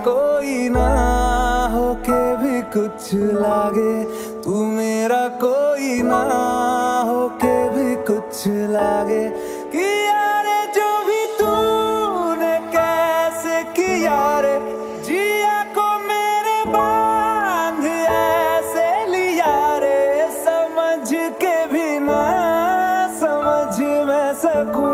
कोई ना होके भी कुछ लागे, तू मेरा कोई ना होके भी कुछ लागे। कि यारे जो भी तूने कैसे किया रे, जिया को मेरे बांध ऐसे लिया रे, समझ के भी ना समझ मैं सकूं